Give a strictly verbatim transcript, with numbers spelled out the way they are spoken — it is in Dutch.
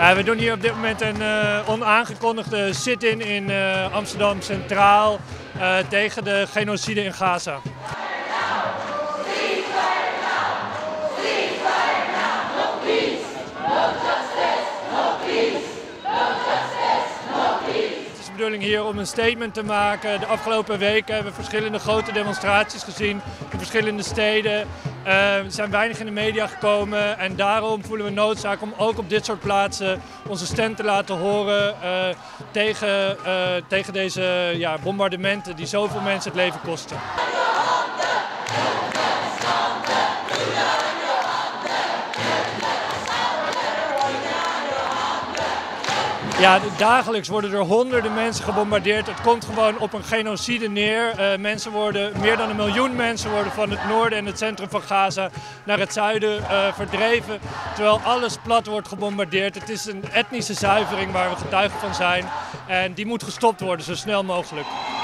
Ja, we doen hier op dit moment een uh, onaangekondigde sit-in in uh, Amsterdam Centraal uh, tegen de genocide in Gaza. Het is de bedoeling hier om een statement te maken. De afgelopen weken hebben we verschillende grote demonstraties gezien in verschillende steden. Uh, er zijn weinig in de media gekomen en daarom voelen we noodzaak om ook op dit soort plaatsen onze stem te laten horen uh, tegen, uh, tegen deze ja, bombardementen die zoveel mensen het leven kosten. Ja, dagelijks worden er honderden mensen gebombardeerd. Het komt gewoon op een genocide neer. Uh, mensen worden, meer dan een miljoen mensen worden van het noorden en het centrum van Gaza naar het zuiden uh, verdreven. Terwijl alles plat wordt gebombardeerd. Het is een etnische zuivering waar we getuigen van zijn. En die moet gestopt worden zo snel mogelijk.